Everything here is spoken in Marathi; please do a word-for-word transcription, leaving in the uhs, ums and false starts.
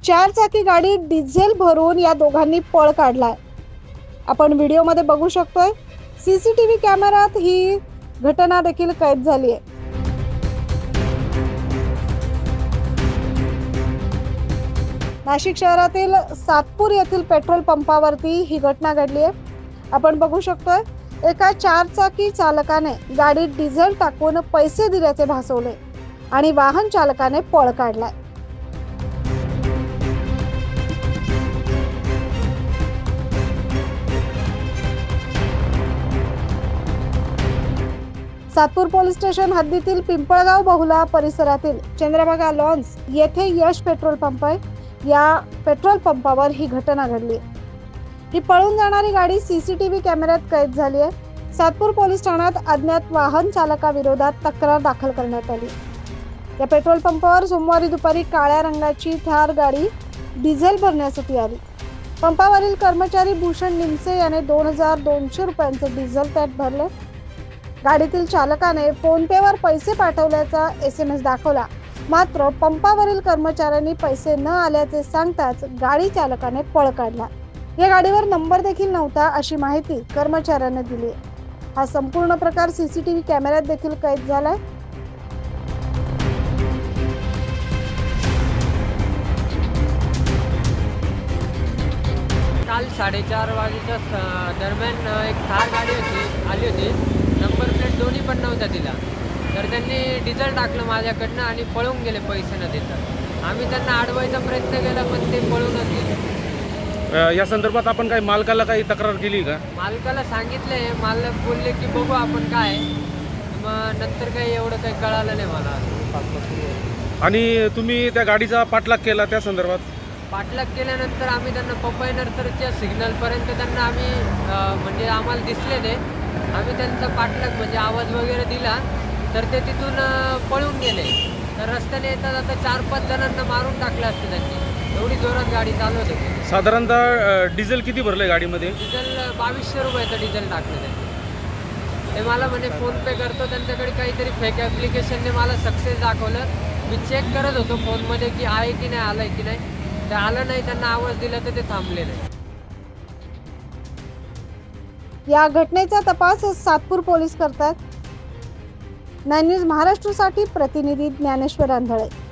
चार चाकी गाडी डिझेल भरून या दोघांनी पळ काढलाय। आपण व्हिडिओमध्ये बघू शकतोय। सीसीटीव्ही कॅमेऱ्यात ही घटना देखील कैद झाली आहे। नाशिक शहरातील सातपूर येथील पेट्रोल पंपावरती ही घटना घडली आहे। आपण बघू शकतोय एका चार चाकी चालकाने गाडीत डिझेल टाकून पैसे दिल्याचे भासवले आणि वाहन चालकाने पळ काढलाय। सातपूर पोलीस स्टेशन हद्दीतील पिंपळगाव बहुला परिसरातील चंद्रभागा लॉन्स येथे यश पेट्रोल पंप आहे। या पेट्रोल पंपावर ही घटना घडली। ही पळून जाणारी गाडी सीसीटीव्ही कॅमेऱ्यात कैद झाली आहे। सातपूर पोलीस ठाण्यात अज्ञात वाहन चालकाविरोधात तक्रार दाखल करण्यात आली। या पेट्रोल पंपावर सोमवारी दुपारी काळ्या रंगाची थार गाडी डिझेल भरण्यासाठी आली। पंपावरील कर्मचारी भूषण निमसे याने दोन हजार दोनशे रुपयांचे डिझेल त्यात भरले। गाडीतील चालकाने फोन पे वर पैसे पाठवल्याचा एस एम एस दाखवला, मात्र पंपावरील कर्मचाऱ्यांनी पैसे न आल्याचे सांगताच गाडी चालकाने पळ काढला। या गाडीवर नंबर देखील नव्हता अशी माहिती कर्मचाऱ्याने दिली। हा संपूर्ण प्रकार सीसीटीव्ही कॅमेऱ्यात देखील कैद झालाय। काल साडेचार वाजेच्या दरम्यान एक थार गाडी होती आली होती। नंबर प्लेट दोन्ही पण नव्हता तिला, तर त्यांनी डिझेल टाकलं माझ्याकडनं आणि पळून गेले पैसे न देता। आम्ही त्यांना अडवायचा प्रयत्न केला पण ते पळूनच गेले। या संदर्भात आपण काही मालकाला काही तक्रार केली का? मालकाला सांगितले, मालक बोलले की बघू आपण काय, मग नंतर काही एवढं काही कळालं नाही मला। आणि तुम्ही त्या गाडीचा पाठलाग केला त्या संदर्भात? पाठलाग केल्यानंतर आम्ही त्यांना पपई नर्सरीच्या सिग्नलपर्यंत त्यांना आम्ही म्हणजे आम्हाला दिसले ते, आम्ही त्यांचा पाठलाग म्हणजे आवाज वगैरे दिला तर ते तिथून पळून गेले। तर रस्त्याने येता जाता चार पाच जणांना मारून टाकलं असतं त्यांनी, एवढी जोरात गाडी चालवत होती। साधारणतः डिझेल किती भरले गाडीमध्ये? डिझेल बावीसशे रुपयाचं डिझेल टाकलं त्यांनी। ते मला म्हणे फोन पे करतो, त्यांच्याकडे काहीतरी फेक ॲप्लिकेशनने मला सक्सेस दाखवलं। मी चेक करत होतो फोनमध्ये की आहे की नाही, आलं की नाही, ते आलं नाही। त्यांना आवाज दिला तर ते थांबले नाही। या घटनेचा तपास सातपूर पोलीस करतात। नाइन न्यूज महाराष्ट्रासाठी प्रतिनिधी ज्ञानेश्वर आंधळे।